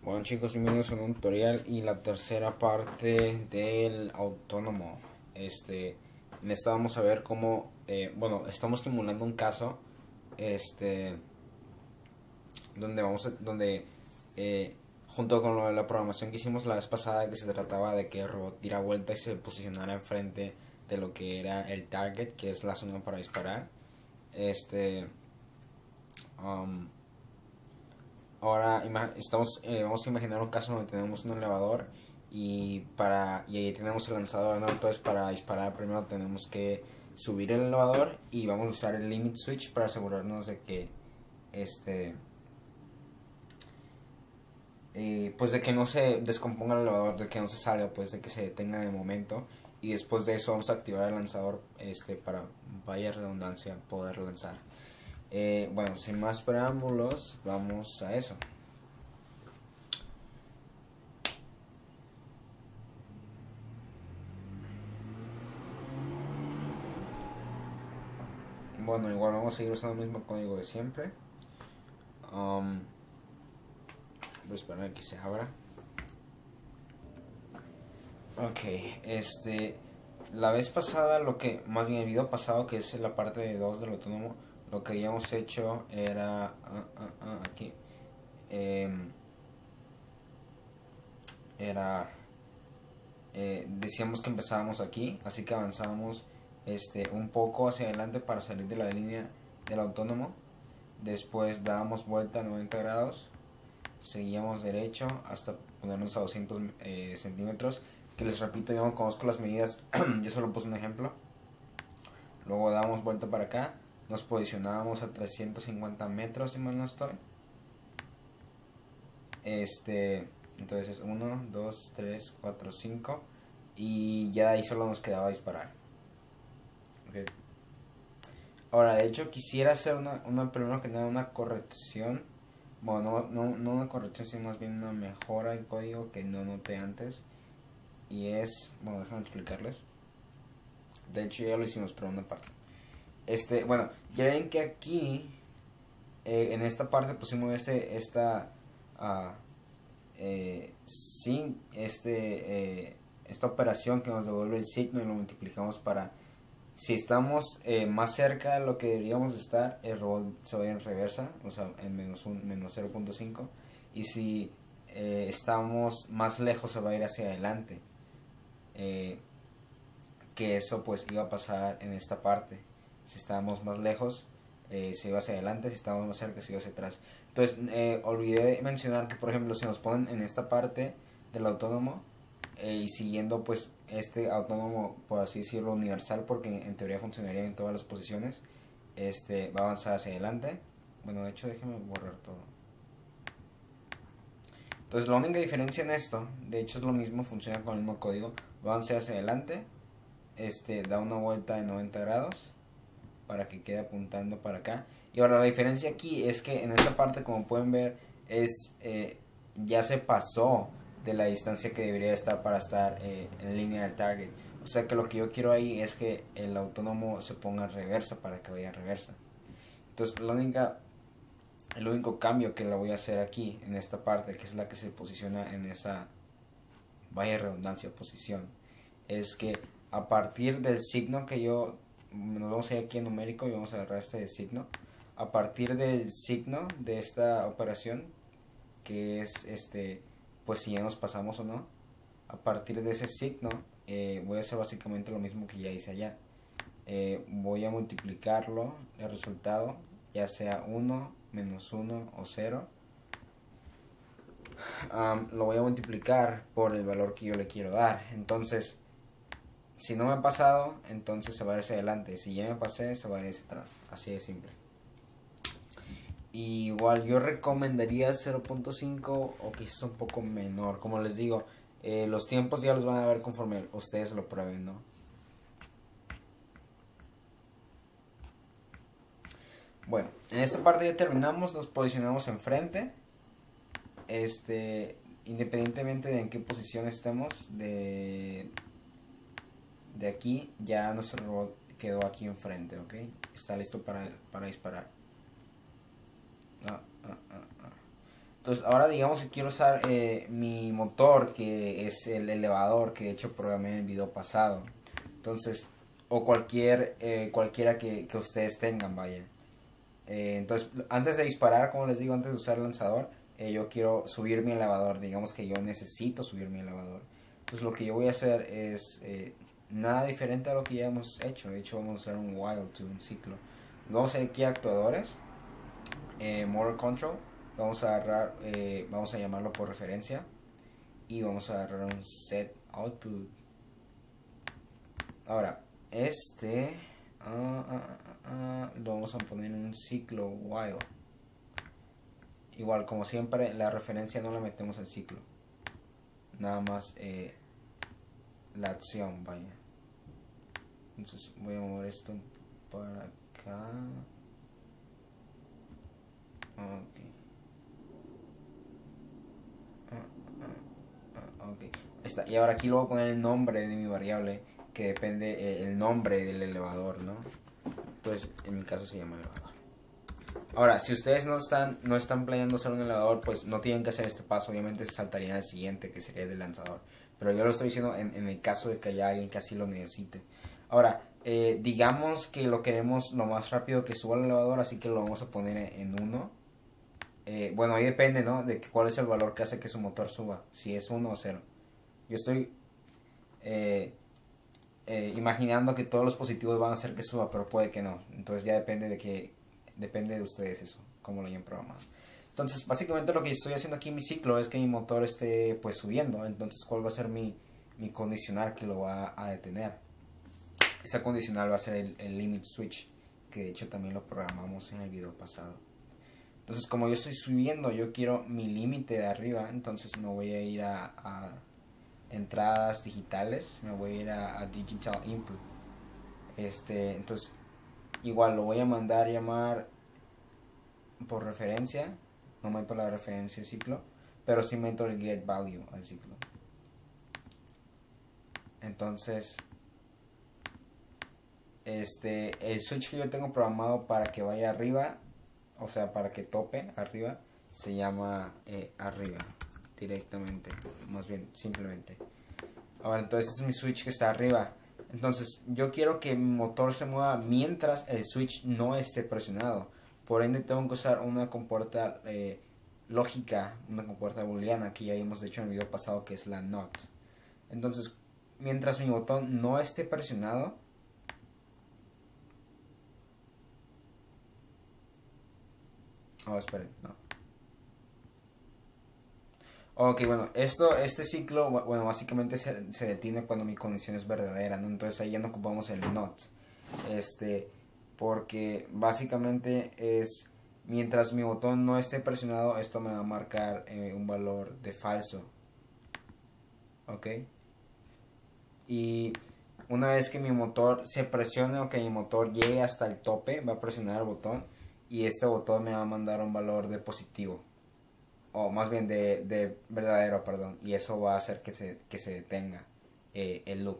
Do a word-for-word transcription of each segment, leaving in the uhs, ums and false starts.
Bueno chicos, bienvenidos a un tutorial y la tercera parte del autónomo. Este, en esta vamos a ver cómo, eh, bueno, estamos simulando un caso, este, donde vamos a, donde, eh, junto con lo de la programación que hicimos la vez pasada, que se trataba de que el robot diera vuelta y se posicionara enfrente de lo que era el target, que es la zona para disparar. Este, um, Ahora estamos, eh, vamos a imaginar un caso donde tenemos un elevador y para y ahí tenemos el lanzador, ¿no? Entonces para disparar primero tenemos que subir el elevador y vamos a usar el limit switch para asegurarnos de que este eh, pues de que no se descomponga el elevador, de que no se salga, pues de que se detenga de momento, y después de eso vamos a activar el lanzador este para, vaya redundancia, poder lanzar. Eh, bueno, sin más preámbulos, vamos a eso. Bueno, igual vamos a seguir usando el mismo código de siempre. Um, voy a esperar a que se abra. Ok, este, la vez pasada, lo que, más bien el video pasado, que es la parte dos del autónomo, lo que habíamos hecho era, uh, uh, uh, aquí, eh, era, eh, decíamos que empezábamos aquí, así que avanzábamos este, un poco hacia adelante para salir de la línea del autónomo. Después dábamos vuelta a noventa grados, seguíamos derecho hasta ponernos a doscientos eh, centímetros, que les repito, yo no conozco las medidas, yo solo puse un ejemplo. Luego dábamos vuelta para acá, nos posicionábamos a trescientos cincuenta metros, si mal no estoy. Este, entonces es uno, dos, tres, cuatro, cinco, y ya ahí solo nos quedaba disparar. Okay. Ahora, de hecho, quisiera hacer una, una primero que nada una corrección. Bueno, no, no, no una corrección, sino más bien una mejora del código que no noté antes. Y es, bueno, déjame explicarles. De hecho, ya lo hicimos, pero una parte. Este, bueno, ya ven que aquí, eh, en esta parte pusimos este, esta, uh, eh, sin este, eh, esta operación que nos devuelve el signo y lo multiplicamos para, si estamos eh, más cerca de lo que deberíamos estar, el robot se va a ir en reversa, o sea, en menos, menos cero punto cinco, y si eh, estamos más lejos se va a ir hacia adelante, eh, que eso pues iba a pasar en esta parte. Si estábamos más lejos eh, se iba hacia adelante, si estábamos más cerca se iba hacia atrás. Entonces eh, olvidé mencionar que, por ejemplo, si nos ponen en esta parte del autónomo, Eh, y siguiendo pues este autónomo, por así decirlo, universal, porque en teoría funcionaría en todas las posiciones, este va a avanzar hacia adelante. Bueno, de hecho déjenme borrar todo. Entonces la única diferencia en esto, de hecho es lo mismo, funciona con el mismo código, va a avanzar hacia adelante, este da una vuelta de noventa grados para que quede apuntando para acá. Y ahora la diferencia aquí es que en esta parte, como pueden ver, es eh, ya se pasó de la distancia que debería estar para estar eh, en línea del target. O sea que lo que yo quiero ahí es que el autónomo se ponga en reversa para que vaya a reversa. Entonces la única, el único cambio que le voy a hacer aquí en esta parte, que es la que se posiciona en esa, vaya redundancia, posición, es que a partir del signo que yo, nos vamos a ir aquí en numérico y vamos a agarrar este signo, a partir del signo de esta operación, que es este, pues si ya nos pasamos o no, a partir de ese signo eh, voy a hacer básicamente lo mismo que ya hice allá. Eh, voy a multiplicarlo, el resultado, ya sea uno, menos uno o cero, um, lo voy a multiplicar por el valor que yo le quiero dar. Entonces, si no me ha pasado, entonces se va a ir hacia adelante. Si ya me pasé, se va a ir hacia atrás. Así de simple. Y igual yo recomendaría cero punto cinco o quizás un poco menor. Como les digo, eh, los tiempos ya los van a ver conforme ustedes lo prueben, ¿no? Bueno, en esta parte ya terminamos. Nos posicionamos enfrente. Este, independientemente de en qué posición estemos, de, de aquí, ya nuestro robot quedó aquí enfrente, ¿ok? Está listo para, para disparar. Ah, ah, ah, ah. Entonces ahora digamos que quiero usar eh, mi motor, que es el elevador que de hecho programé en el video pasado. Entonces, o cualquier eh, cualquiera que, que ustedes tengan, vaya. Eh, entonces, antes de disparar, como les digo, antes de usar el lanzador, eh, yo quiero subir mi elevador. Digamos que yo necesito subir mi elevador. Entonces lo que yo voy a hacer es eh, nada diferente a lo que ya hemos hecho. De hecho, vamos a usar un while to, un ciclo. Vamos a ir aquí a actuadores, eh, motor control. Vamos a agarrar, eh, vamos a llamarlo por referencia. Y vamos a agarrar un set output. Ahora, este uh, uh, uh, uh, lo vamos a poner en un ciclo while. Igual, como siempre, la referencia no la metemos al ciclo. Nada más eh, la acción, vaya. Entonces voy a mover esto para acá. Ok. Uh, uh, uh, ok. Ahí está. Y ahora aquí lo voy a poner el nombre de mi variable, que depende eh, el nombre del elevador, ¿no? Entonces, en mi caso se llama elevador. Ahora, si ustedes no están no están planeando usar un elevador, pues no tienen que hacer este paso. Obviamente se saltarían al siguiente, que sería el del lanzador. Pero yo lo estoy diciendo en, en el caso de que haya alguien que así lo necesite. Ahora, eh, digamos que lo queremos lo más rápido que suba el elevador, así que lo vamos a poner en uno. Eh, bueno, ahí depende, ¿no? De que, cuál es el valor que hace que su motor suba. Si es uno o cero. Yo estoy eh, eh, imaginando que todos los positivos van a hacer que suba, pero puede que no. Entonces ya depende de que depende de ustedes eso, cómo lo hayan programado. Entonces, básicamente lo que estoy haciendo aquí en mi ciclo es que mi motor esté pues subiendo. Entonces, ¿cuál va a ser mi, mi condicional que lo va a detener? Esa condicional va a ser el, el limit switch, que de hecho también lo programamos en el video pasado. Entonces, como yo estoy subiendo, yo quiero mi límite de arriba. Entonces me voy a ir a, a entradas digitales, me voy a ir a, a digital input. Este, entonces igual lo voy a mandar llamar por referencia. No meto la referencia al ciclo, pero sí meto el get value al ciclo. Entonces este el switch que yo tengo programado para que vaya arriba, o sea, para que tope arriba, se llama eh, arriba directamente, más bien simplemente. Ahora, entonces es mi switch que está arriba. Entonces yo quiero que mi motor se mueva mientras el switch no esté presionado. Por ende tengo que usar una compuerta eh, lógica, una compuerta booleana que ya hemos hecho en el video pasado, que es la not. Entonces, mientras mi botón no esté presionado, oh, esperen, no. Ok, bueno, esto, este ciclo, bueno, básicamente se, se detiene cuando mi condición es verdadera, ¿no? Entonces ahí ya no ocupamos el not. Este, porque básicamente es, mientras mi botón no esté presionado, esto me va a marcar eh, un valor de falso. Ok. Y una vez que mi motor se presione o que mi motor llegue hasta el tope, va a presionar el botón y este botón me va a mandar un valor de positivo. O más bien de, de verdadero, perdón. Y eso va a hacer que se, que se detenga eh, el loop.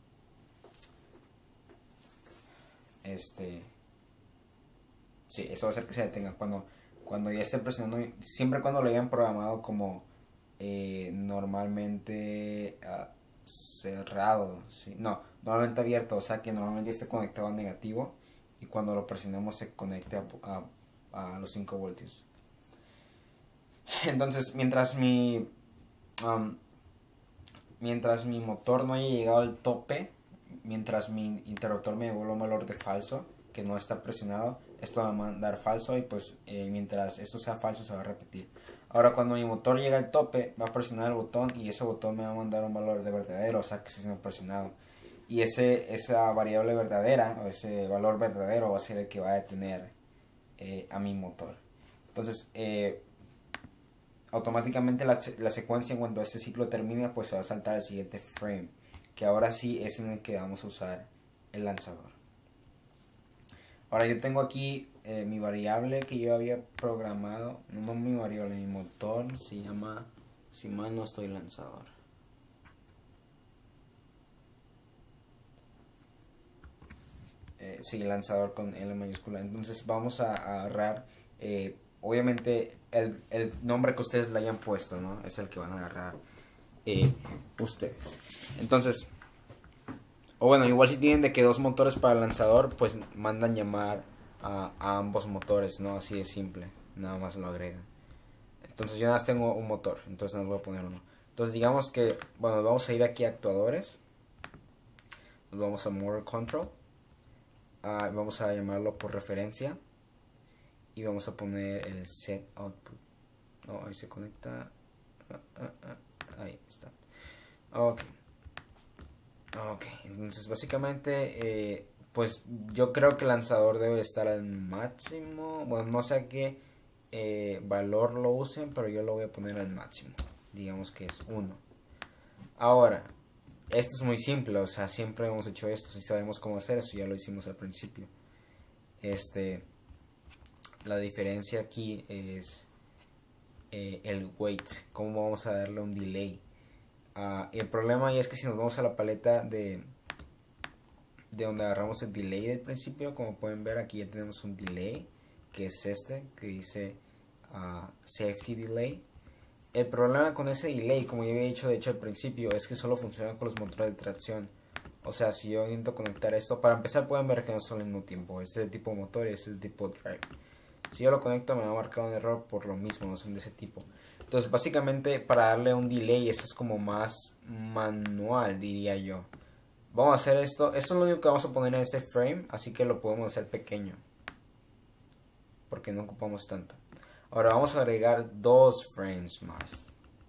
Este... Sí, eso va a hacer que se detenga. Cuando, cuando ya esté presionando, siempre cuando lo hayan programado como eh, normalmente uh, cerrado. ¿Sí? No, normalmente abierto. O sea que normalmente esté conectado a negativo. Y cuando lo presionemos se conecte a, a, a los cinco voltios. Entonces, mientras mi um, mientras mi motor no haya llegado al tope, mientras mi interruptor me devuelva un valor de falso que no está presionado, esto va a mandar falso y pues eh, mientras esto sea falso se va a repetir. Ahora cuando mi motor llega al tope, va a presionar el botón y ese botón me va a mandar un valor de verdadero, o sea que se me ha presionado. Y ese, esa variable verdadera o ese valor verdadero va a ser el que va a detener eh, a mi motor. Entonces, eh, automáticamente la, la secuencia, cuando este ciclo termine, pues se va a saltar al siguiente frame, que ahora sí es en el que vamos a usar el lanzador. Ahora yo tengo aquí eh, mi variable que yo había programado, no mi variable, mi motor se llama, si mal no estoy, lanzador. Eh, sí, lanzador con L mayúscula. Entonces vamos a, a agarrar eh, obviamente el, el nombre que ustedes le hayan puesto, ¿no? Es el que van a agarrar eh, ustedes. Entonces, o bueno, igual si tienen de que dos motores para el lanzador, pues mandan llamar a, a ambos motores, ¿no? Así de simple, nada más lo agregan. Entonces yo nada más tengo un motor, entonces nada más voy a poner uno. Entonces digamos que, bueno, vamos a ir aquí a actuadores. Nos vamos a Motor Control. Uh, vamos a llamarlo por referencia. Y vamos a poner el Set Output. Oh, ahí se conecta. Uh, uh, uh, ahí está. Ok. Ok, entonces básicamente, eh, pues yo creo que el lanzador debe estar al máximo. Bueno, no sé a qué eh, valor lo usen, pero yo lo voy a poner al máximo. Digamos que es uno. Ahora, esto es muy simple, o sea, siempre hemos hecho esto. Si sabemos cómo hacer eso, ya lo hicimos al principio. Este, la diferencia aquí es eh, el wait. Cómo vamos a darle un delay. Uh, y el problema ahí es que si nos vamos a la paleta de de donde agarramos el delay del principio, como pueden ver aquí ya tenemos un delay, que es este, que dice uh, safety delay. El problema con ese delay, como ya había dicho de hecho al principio, es que solo funciona con los motores de tracción. O sea, si yo intento conectar esto, para empezar pueden ver que no son al mismo tiempo. Este es el tipo motor y este es el tipo drive. Si yo lo conecto me va a marcar un error por lo mismo, no son de ese tipo. Entonces básicamente para darle un delay, eso es como más manual, diría yo. Vamos a hacer esto, esto es lo único que vamos a poner en este frame, así que lo podemos hacer pequeño, porque no ocupamos tanto. Ahora vamos a agregar dos frames más.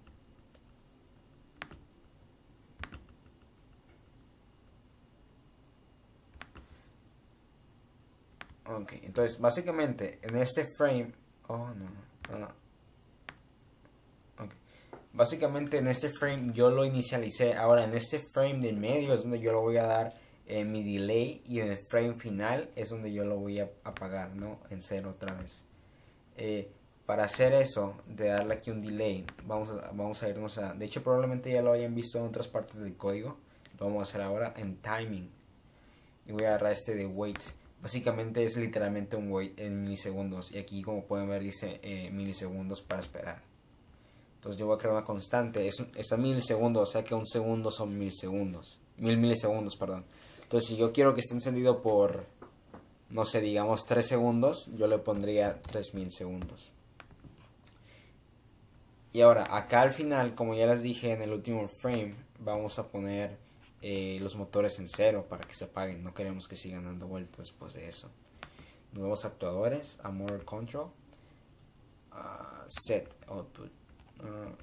Ok, entonces básicamente en este frame, oh no, no. Okay. Básicamente en este frame yo lo inicialicé. Ahora en este frame del medio es donde yo lo voy a dar eh, mi delay, y en el frame final es donde yo lo voy a apagar, ¿no? En cero otra vez. Eh, para hacer eso, de darle aquí un delay, vamos a, vamos a irnos a... De hecho probablemente ya lo hayan visto en otras partes del código. Lo vamos a hacer ahora en timing. Y voy a agarrar este de wait. Básicamente es literalmente un wait en milisegundos. Y aquí como pueden ver dice eh, milisegundos para esperar. Entonces yo voy a crear una constante. Es, está en milisegundos, o sea que un segundo son mil segundos. Mil milisegundos, perdón. Entonces si yo quiero que esté encendido por, no sé, digamos tres segundos, yo le pondría tres mil segundos. Y ahora, acá al final, como ya les dije en el último frame, vamos a poner eh, los motores en cero para que se apaguen. No queremos que sigan dando vueltas después de eso. Nuevos actuadores, a Motor Control, uh, Set Output. Uh,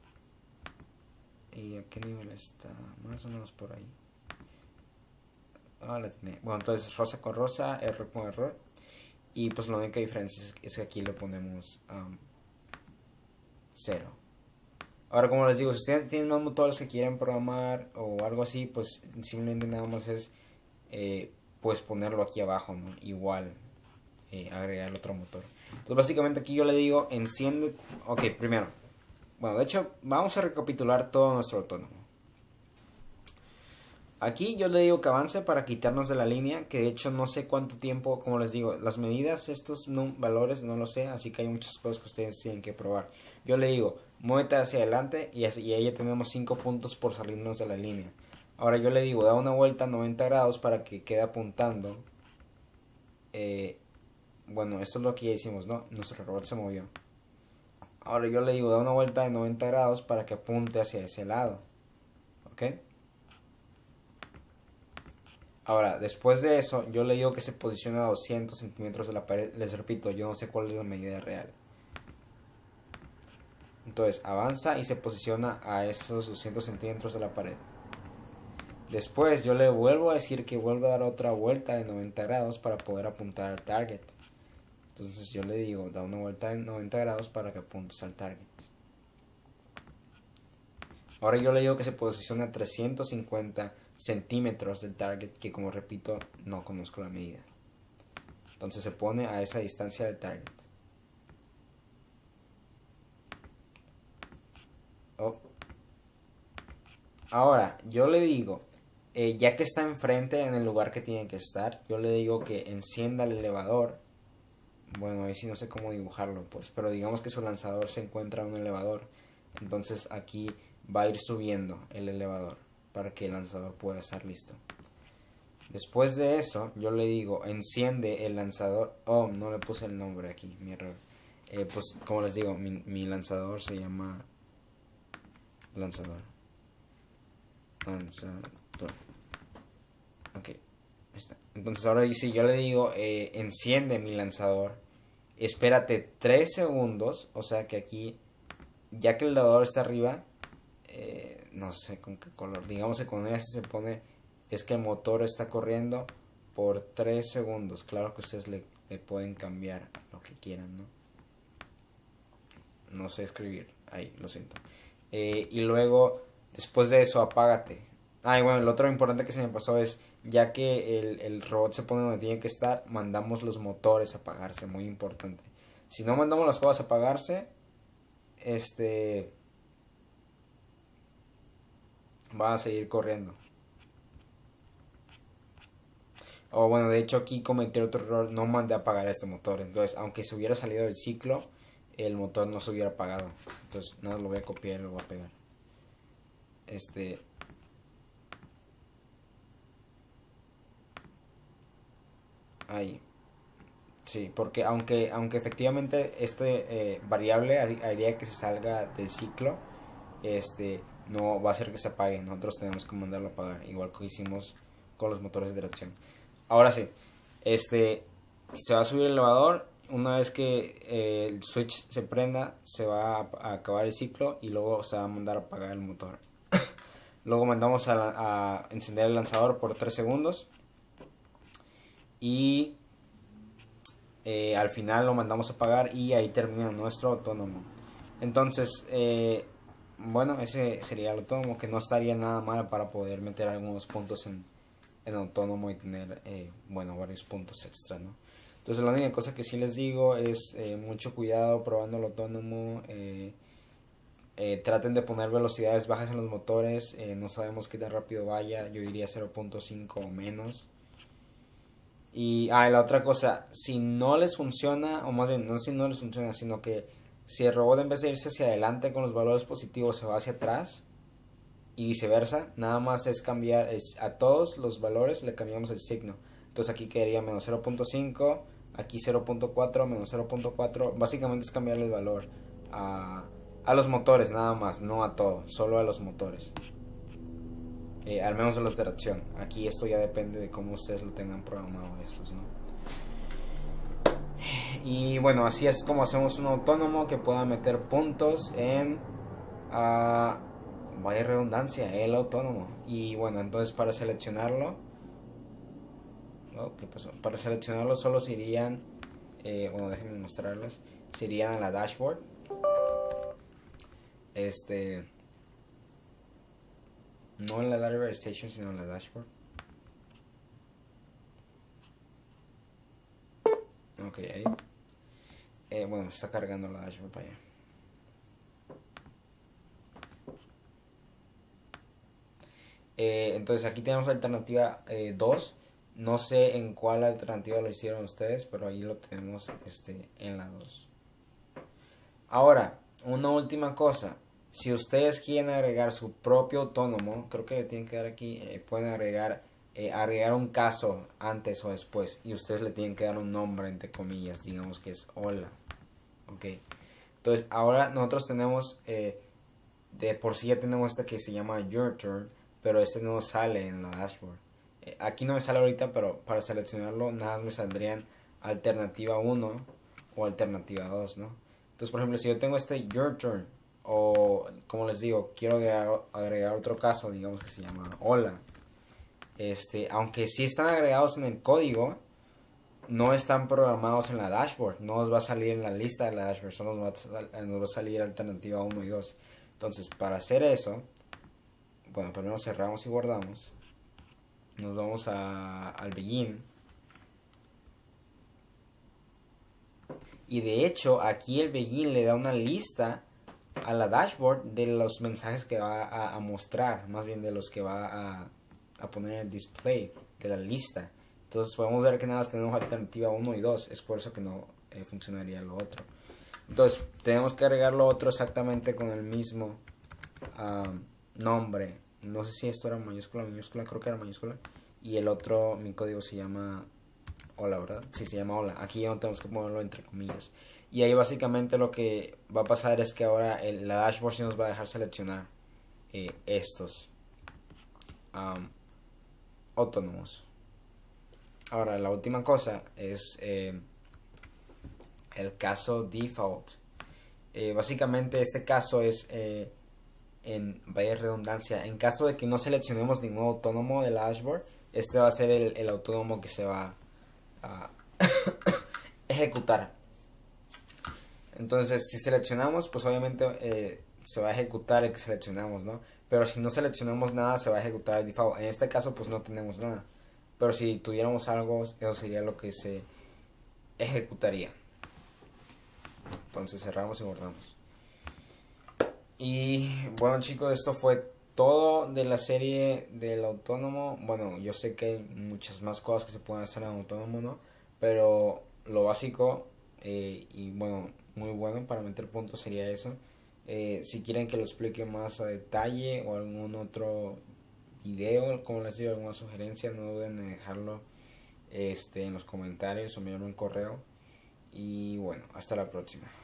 ¿Y a qué nivel está? Más o menos por ahí. Ah, la tenía. Bueno, entonces rosa con rosa, error con error. Y pues la única diferencia es, es que aquí le ponemos um, cero. Ahora, como les digo, si ustedes tienen más motores que quieren programar o algo así, pues simplemente nada más es eh, pues ponerlo aquí abajo, ¿no? Igual eh, agregar el otro motor. Entonces básicamente aquí yo le digo enciende. Ok, primero, bueno, de hecho vamos a recapitular todo nuestro autónomo. Aquí yo le digo que avance para quitarnos de la línea, que de hecho no sé cuánto tiempo, como les digo, las medidas, estos no, valores no lo sé, así que hay muchas cosas que ustedes tienen que probar. Yo le digo, muévete hacia adelante y, así, y ahí ya tenemos cinco puntos por salirnos de la línea. Ahora yo le digo, da una vuelta a noventa grados para que quede apuntando. Eh, bueno, esto es lo que ya hicimos, ¿no? Nuestro robot se movió. Ahora yo le digo, da una vuelta de noventa grados para que apunte hacia ese lado. ¿Ok? Ahora, después de eso, yo le digo que se posicione a doscientos centímetros de la pared. Les repito, yo no sé cuál es la medida real. Entonces, avanza y se posiciona a esos doscientos centímetros de la pared. Después, yo le vuelvo a decir que vuelva a dar otra vuelta de noventa grados para poder apuntar al target. Entonces, yo le digo, da una vuelta de noventa grados para que apuntes al target. Ahora yo le digo que se posicione a trescientos cincuenta centímetros del target, que como repito no conozco la medida. Entonces se pone a esa distancia del target. Oh. Ahora yo le digo, eh, ya que está enfrente en el lugar que tiene que estar, yo le digo que encienda el elevador, bueno, ahí sí no sé cómo dibujarlo, pues, pero digamos que su lanzador se encuentra en un elevador. Entonces aquí va a ir subiendo el elevador para que el lanzador pueda estar listo. Después de eso, yo le digo, enciende el lanzador. Oh, no le puse el nombre aquí, mi error. Eh, pues, como les digo, mi, mi lanzador se llama lanzador. Lanzador. Ok, ahí está. Entonces ahora si yo le digo, eh, enciende mi lanzador, espérate tres segundos, o sea que aquí, ya que el elevador está arriba, eh, no sé con qué color, digamos que con este se pone, es que el motor está corriendo por tres segundos. Claro que ustedes le, le pueden cambiar lo que quieran, ¿no? No sé escribir, ahí, lo siento. Eh, y luego, después de eso, apágate. Ah, y bueno, lo otro importante que se me pasó es, ya que el, el robot se pone donde tiene que estar, mandamos los motores a apagarse, muy importante. Si no mandamos las cosas a apagarse, este, va a seguir corriendo. O bueno, de hecho aquí cometí otro error, no mandé a apagar este motor. Entonces, aunque se hubiera salido del ciclo, el motor no se hubiera apagado. Entonces, nada, lo voy a copiar y lo voy a pegar. Este... Ahí. Sí, porque aunque aunque efectivamente este eh, variable haría que se salga del ciclo, este no va a hacer que se apague. Nosotros tenemos que mandarlo a apagar, igual que hicimos con los motores de tracción. Ahora sí, este se va a subir el elevador. Una vez que eh, el switch se prenda, se va a, a acabar el ciclo y luego se va a mandar a apagar el motor. Luego mandamos a, a encender el lanzador por tres segundos y eh, al final lo mandamos a apagar y ahí termina nuestro autónomo. Entonces, eh, bueno, ese sería el autónomo, que no estaría nada mal para poder meter algunos puntos en, en autónomo y tener, eh, bueno, varios puntos extra, ¿no? Entonces la única cosa que sí les digo es eh, mucho cuidado probando el autónomo. Eh, eh, traten de poner velocidades bajas en los motores. Eh, no sabemos qué tan rápido vaya. Yo diría cero punto cinco o menos. Y ah, la otra cosa, si no les funciona, o más bien no si no les funciona, sino que si el robot en vez de irse hacia adelante con los valores positivos se va hacia atrás y viceversa, nada más es cambiar, es, a todos los valores le cambiamos el signo. Entonces aquí quedaría menos cero punto cinco, aquí cero punto cuatro, menos cero punto cuatro. Básicamente es cambiarle el valor a, a los motores nada más, no a todo, solo a los motores. Eh, al menos de los de tracción. Aquí esto ya depende de cómo ustedes lo tengan programado estos, ¿no? Y bueno, así es como hacemos un autónomo que pueda meter puntos en... Uh, vaya redundancia, el autónomo. Y bueno, entonces para seleccionarlo... Oh, ¿qué pasó? Para seleccionarlo solo se irían... Eh, bueno, déjenme mostrarles. Se irían a la dashboard. Este... No en la Driver Station, sino en la dashboard. Ok, ahí. Eh, bueno, está cargando la dashboard para allá. Eh, entonces aquí tenemos la alternativa eh, dos. No sé en cuál alternativa lo hicieron ustedes, pero ahí lo tenemos este, en la dos. Ahora, una última cosa. Si ustedes quieren agregar su propio autónomo, creo que le tienen que dar aquí, eh, pueden agregar, eh, agregar un caso antes o después. Y ustedes le tienen que dar un nombre, entre comillas, digamos que es hola. Ok. Entonces, ahora nosotros tenemos, eh, de por sí ya tenemos este que se llama Your Turn, pero este no sale en la dashboard. Eh, aquí no me sale ahorita, pero para seleccionarlo nada más me saldrían alternativa uno o alternativa dos, ¿no? Entonces, por ejemplo, si yo tengo este Your Turn, o como les digo, quiero agregar, agregar otro caso, digamos que se llama hola, este, aunque sí están agregados en el código, no están programados en la dashboard, no nos va a salir en la lista de la dashboard, solo nos va a, nos va a salir alternativa uno y dos. Entonces, para hacer eso, bueno, primero cerramos y guardamos, nos vamos a, al begin. Y de hecho, aquí el begin le da una lista a la dashboard de los mensajes que va a, a mostrar, más bien de los que va a, a poner en el display de la lista. Entonces podemos ver que nada más tenemos alternativa uno y dos, es por eso que no eh, funcionaría lo otro. Entonces tenemos que agregar lo otro exactamente con el mismo uh, nombre. No sé si esto era mayúscula, minúscula, creo que era mayúscula. Y el otro, mi código se llama hola, ¿verdad? Sí, se llama hola. Aquí ya no tenemos que ponerlo entre comillas. Y ahí básicamente lo que va a pasar es que ahora el, la dashboard sí nos va a dejar seleccionar eh, estos um, autónomos. Ahora la última cosa es eh, el caso default. Eh, básicamente este caso es eh, en vaya redundancia, en caso de que no seleccionemos ningún autónomo de la dashboard, este va a ser el, el autónomo que se va a ejecutar. Entonces si seleccionamos, pues obviamente eh, se va a ejecutar el que seleccionamos, ¿no? Pero si no seleccionamos nada, se va a ejecutar el default. En este caso pues no tenemos nada, pero si tuviéramos algo, eso sería lo que se ejecutaría. Entonces cerramos y guardamos. Y bueno, chicos, esto fue todo de la serie del autónomo. Bueno, yo sé que hay muchas más cosas que se pueden hacer en autónomo, ¿no? Pero lo básico eh, y bueno, muy bueno para meter puntos sería eso. Eh, si quieren que lo explique más a detalle o algún otro video, como les digo, alguna sugerencia, no duden en dejarlo este, en los comentarios o enviarme un correo. Y bueno, hasta la próxima.